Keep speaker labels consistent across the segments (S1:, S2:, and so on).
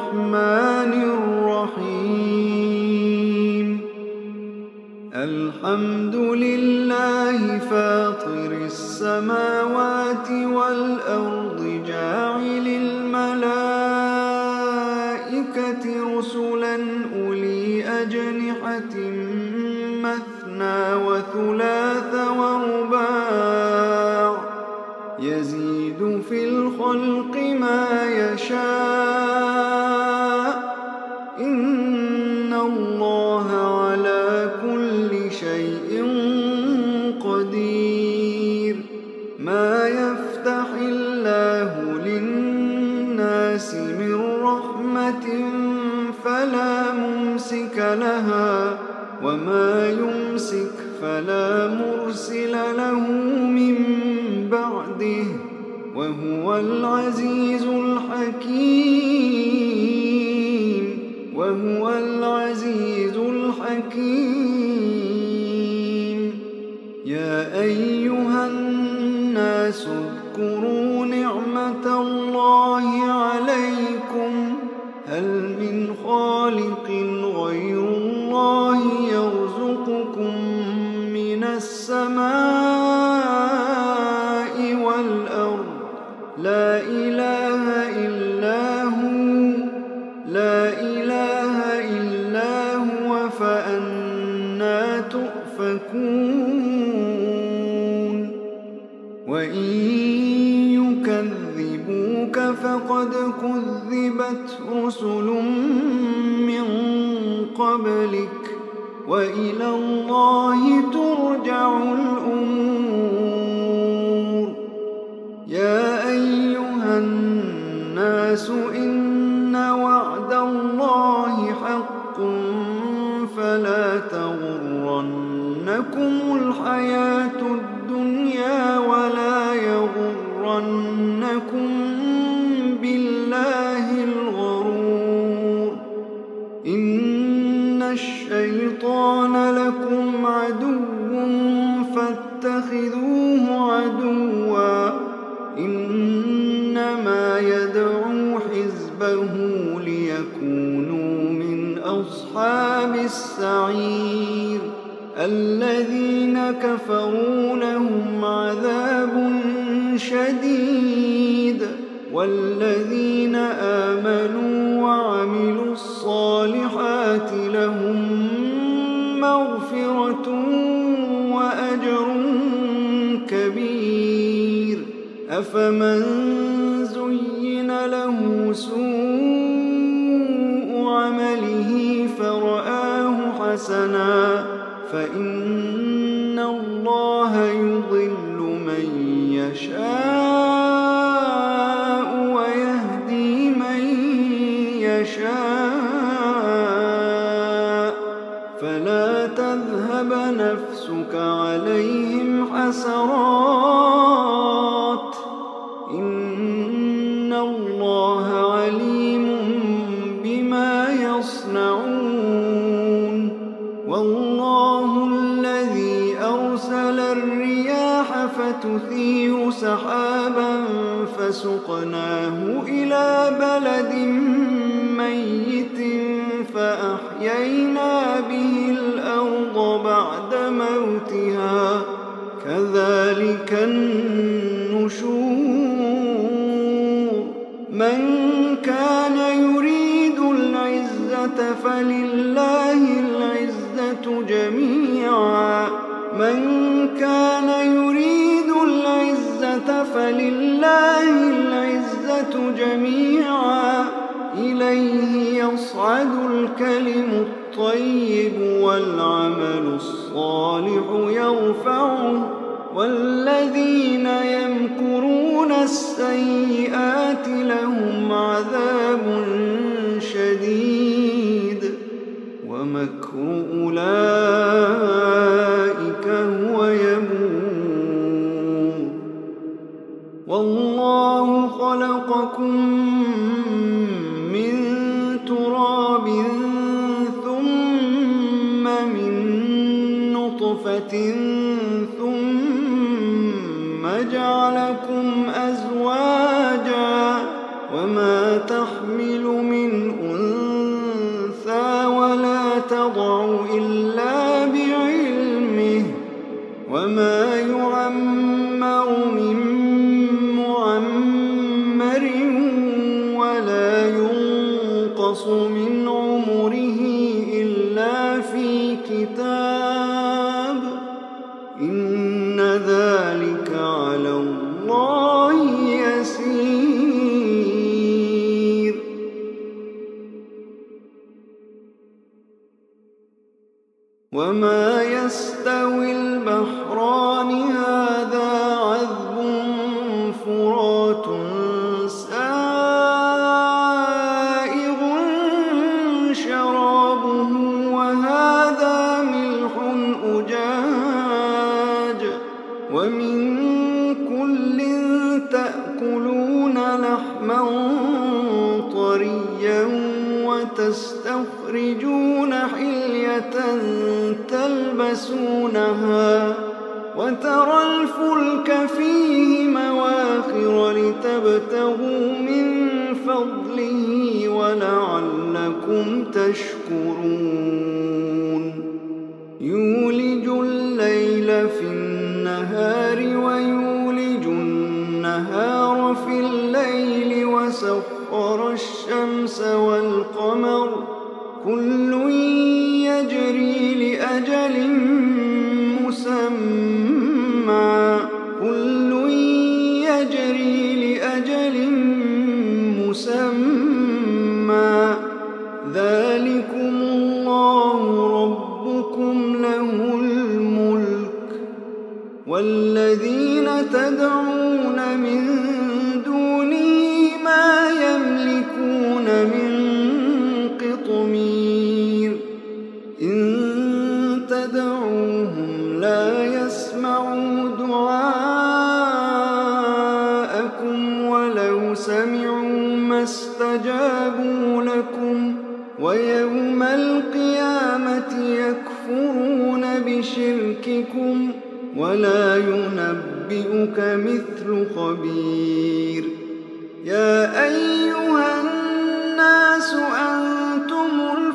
S1: الرحمن الرحيم الحمد لله فاطر السماوات والأرض جاعل الملائكة رسلا أولي أجنحة مثنى وثلاث ورباع يزيد في الخلق ما يشاء إن الله على كل شيء قدير ما يفتح الله للناس من رحمة فلا ممسك لها وما يمسك فلا مرسل له من بعده وهو العزيز الحكيم يا أيها الناس اذكروا نعمة الله عليكم هل من خالق غير الله يرزقكم من السماء والأرض لا إله إلا هو فأنى تؤفكون وإن يكذبوك فقد كذبت رسل من قبلك وإلى الله ترجع الأمور يا أيها الناس إن وعد الله حق فلا تغرنكم الحياة الدنيا ولا يغرنكم بالله الغرور إن الشيطان لكم عدو فاتخذوه عدوا إنما يدعو حزبه ليكونوا من أصحاب السعير الذين كفروا لهم عذاب شديد والذين آمنوا وعملوا الصالحات لهم مغفرة وأجر كبير أفمن زين له سوء عمله فرآه حسنا فإن الله يضل من يشاء ويهدي من يشاء فلا تذهب نفسك عليهم حسرات إن الله عليم بما يصنعون والله الذي أرسل الرياح فتثير سحابا فسقناه إلى بلد ميت فأحيينا به الأرض بعد موتها كذلك النشور من كان يريد العزة فلله العزة جميعا إليه يصعد الكلم الطيب والعمل الصالح يرفعه والذين يمكرون السيئات لهم عذاب شديد ومكر أولئك هو يبور والله خلقكم من تراب ثم من نطفة ثم جعلكم أزواجا وما تحمل من ينقص من عمره إلا في كتاب إن ذلك على الله يسير وما يستوي البحران هذا عذب فرات سائغ شرابه وهذا ملح أجاج ومن كل تأكلون لحما طريا وتستخرجون حلية تلبسونها وترى الفلك فيه مواخر لتبتغوا من فضله ولعلكم تشكرون يولج الليل في النهار ويولج النهار في الليل وسخر الشمس والقمر كل يجري لأجل مسمى ذلكم الله ربكم له الملك والذين تدعون من دونه ما يملكون من قطمير إن تدعوهم لا يسمعوا دعاءكم ولو سمعوا ما استجابوا لكم ويوم القيامة يكفرون بشرككم ولا ينبئك مثل خبير يا أيها الناس أنتم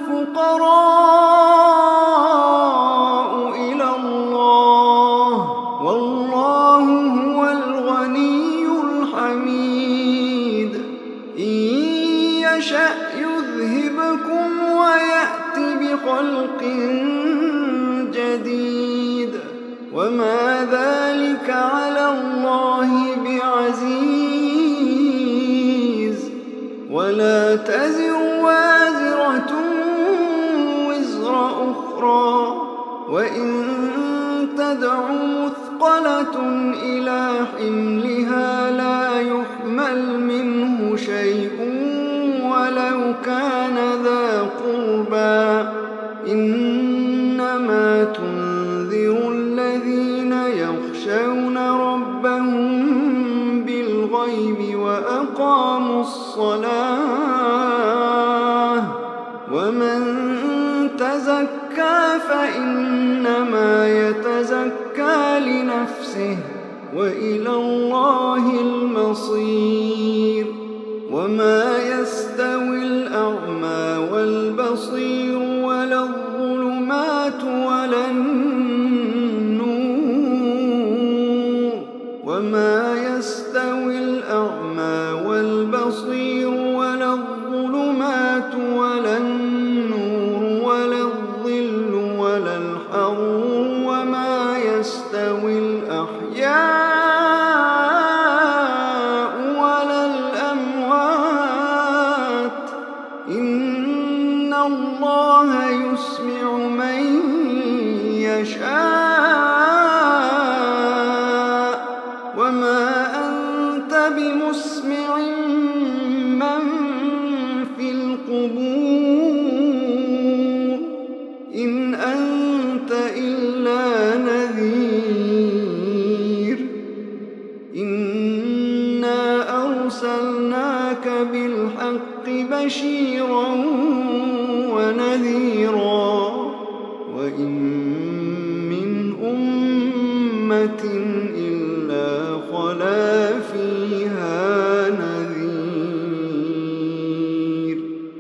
S1: الفقراء إلى الله والله هو الغني الحميد إن يشأ يذهبكم ويأت بخلق جديد وما ذلك على الله بعزيز ولا تزر وازرة وزر أخرى وإن تدع مثقلة إلى حملها لا يحمل منه شيء ولو كان ذا قربى إنما تنذر الذين يخشون ربهم بالغيب وأقاموا الصلاة ومن تزكى فإنما يتزكى لنفسه وإلى الله المصير وما يستوي الأعمى والبصير ولا الظلمات ولا النور وما يستوي الأعمى والبصير ولا الظلمات ولا النور ولا الظل ولا الحرور وما يستوي الأحياء ولا الأموات إن الله يسمع من يشاء وما أنت بمسمع من في القبور إن أنت إلا نذير إنا أرسلناك بالحق بشيرا ونذيرا وإن من أمة إلا خلا فيها نذير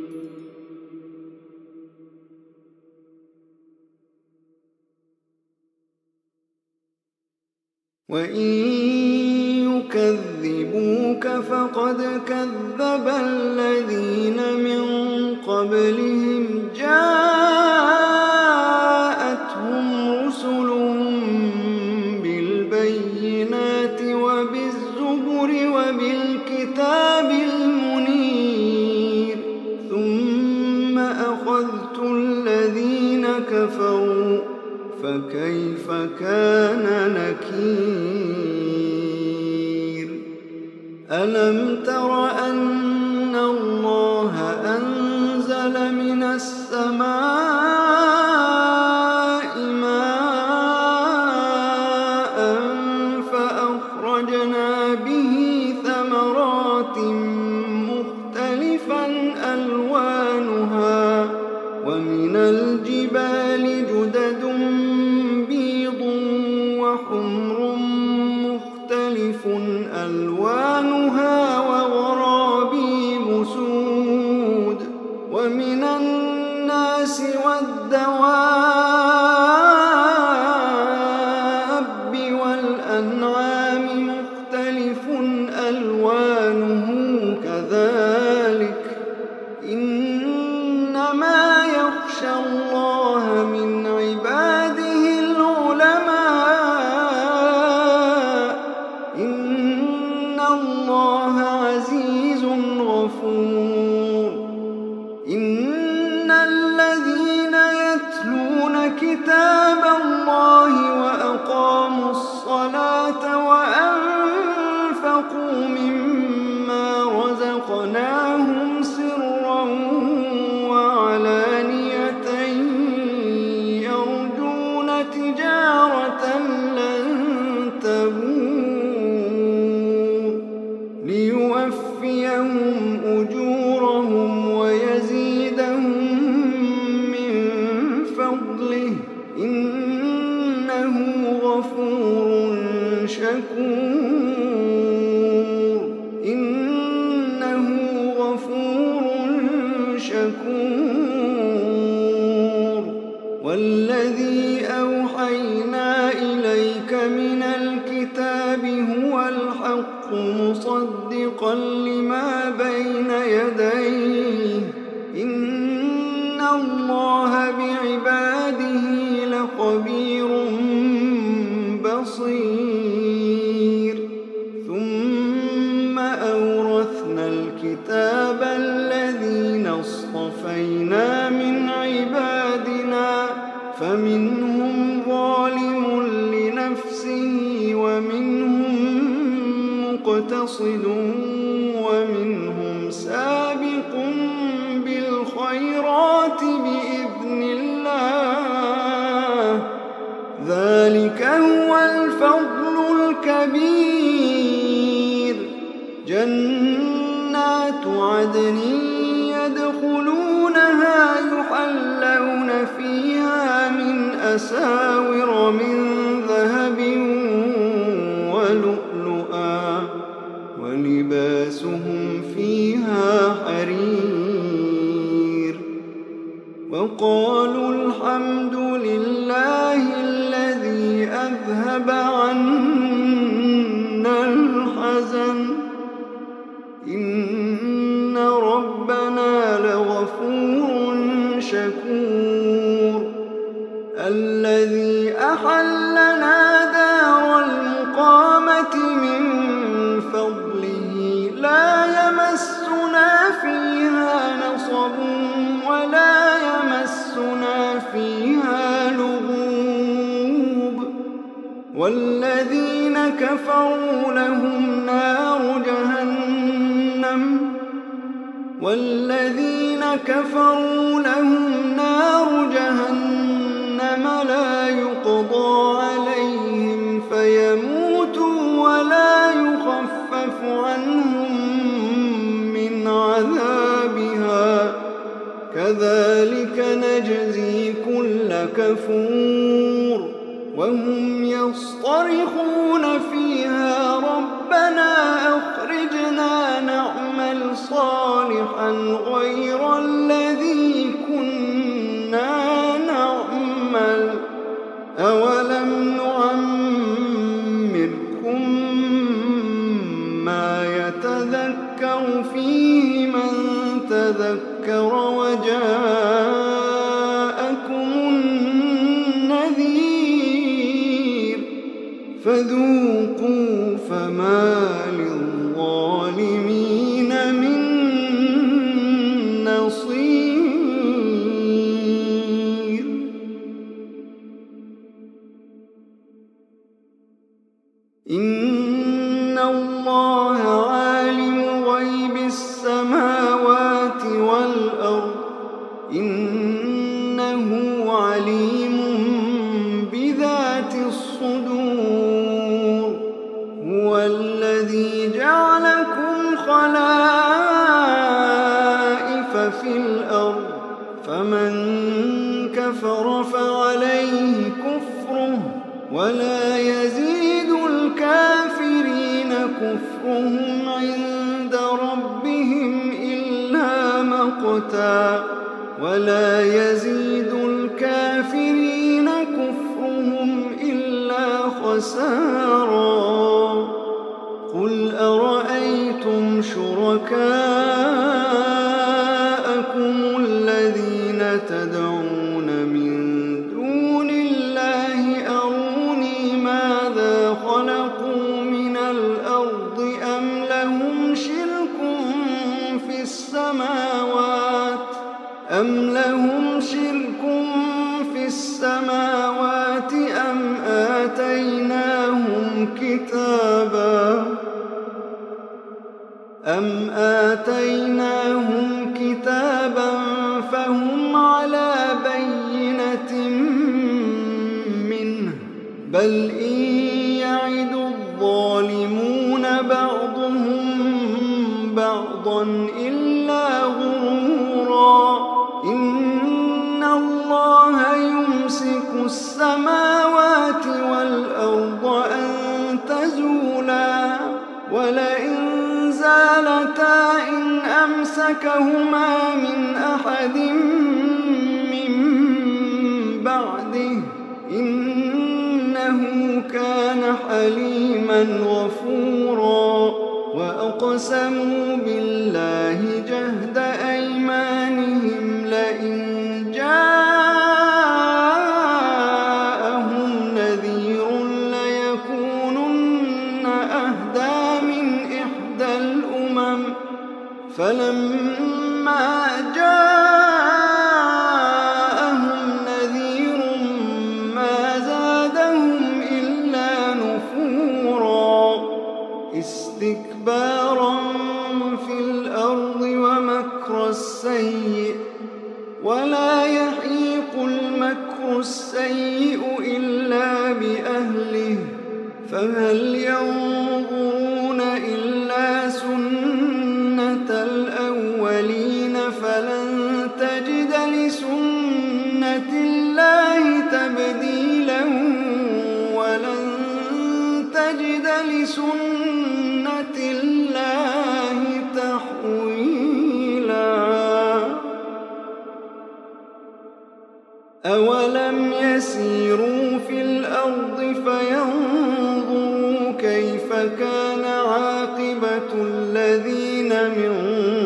S1: وإن يكذبوك فقد كذب الذين من قبلهم جاءتهم رسلهم بالبينات وبالزبر وبالكتاب المنير ثم أخذت الذين كفروا فكيف كان نكير ألم تر أن الله أنزل من السماء ماء فأخرجنا به ثمرات مختلفا ألوانها ومن الجبال جدد بيض وحمر مختلف ألوانها وغرابيب سود ومن الناس والدواب والأنعام مختلف ألوانه كذلك إنما يخشى الله من عباده العلماء إن الله عزيز غفور إن الذين يتلون كتاب الله وأقاموا الصلاة وأنفقوا مما رزقناهم سرا وعلانية يرجون تجارة لن تبور ليوفيهم أجورهم ويزيدهم من فضله إنه غفور شكور إنه غفور شكور والذي أوحينا إليك من الكتاب هو الحق مصدقا لما بين يديه إن الله بعباده لخبير بصير ثم أورثنا الكتاب الذين اصطفينا من عبادنا فمنهم ظالم لنفسه ومنهم مقتصد ومنهم سابق بالخيرات بإذن الله ذلك هو الفضل الكبير جنات عدن يدخلونها يحلون فيها من أساور من ذهب ولؤلؤا ولباسهم فيها حرير وقالوا الحمد لله الذي أذهب عنا الحزن إن ربنا لغفور شكور الذي أحلنا دار المقامة من فضله لا يمسنا فيها نصب ولا يمسنا فيها لغوب والذين كفروا لهم نار جهنم لا يقضى عليهم فيموتوا ولا يخفف عنهم من عذابها كذلك نجزي كل كفور وهم يصطرخون فيها ربنا أخرجنا نعمل صالحا غير الذي كنا نعمل أولم نعمركم ما يتذكر فيه من تذكر وجاءكم النذير فذوقوا فما للظالمين من نصير. إن الله عالم غيب السماوات والأرض إنه عليم بذات الصدور. هو الذي جعلكم خلائف في الأرض فمن كفر فعليه كفره ولا يزيد الكافرين كفرهم عند ربهم إلا مقتا ولا يزيد الكافرين كفرهم إلا خسارا. قل أرأيتم شركاءكم الذين تدعون من دون الله أروني ماذا خلقوا من الأرض أم لهم شرك في السماوات أم آتيناهم كتابا فهم على بينة منه بل إن يعد الظالمون بعضهم بعضا إلا غرورا. إن الله يمسك السماوات والأرض أن تزولا ولئن زالتا إن أمسكهما من أحد من بعده إنه كان حليما غفورا. وأقسموا بالله جهد أيمانهم لئن جاءهم نذير ليكونن أهدى من إحدى الأمم فلما جاءهم نذير ما زادهم إلا نفورا استكبارا في الأرض ومكر السيء ولا يحيق المكر السيء إلا بأهله فهل ينظرون إلا سنة الأولين فلن تجد لسنة الله تبديلا ولن تجد لسنة الله تحويلا. أولم يسيروا في الأرض فينظروا كيف كان عاقبة الذين من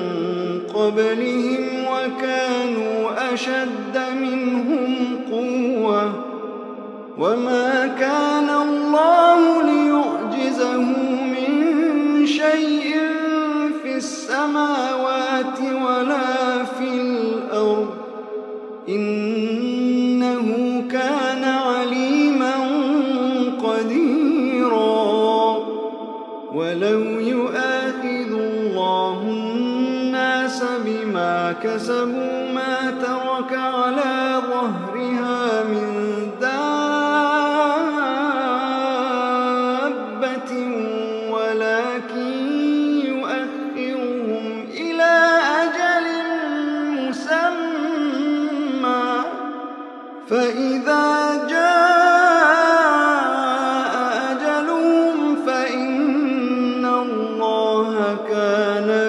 S1: قبلهم وكانوا أشد منهم قوة وما كان الله ليعجزه من شيء في السماوات ولا في الأرض إنه كان عليما قديرا. ولو يؤاخذ الله الناس بما كسبوا ما ترك على ظهرها من دابة ولكن يؤخرهم إلى أجل مسمى فإذا جاء أجلهم فإن الله كان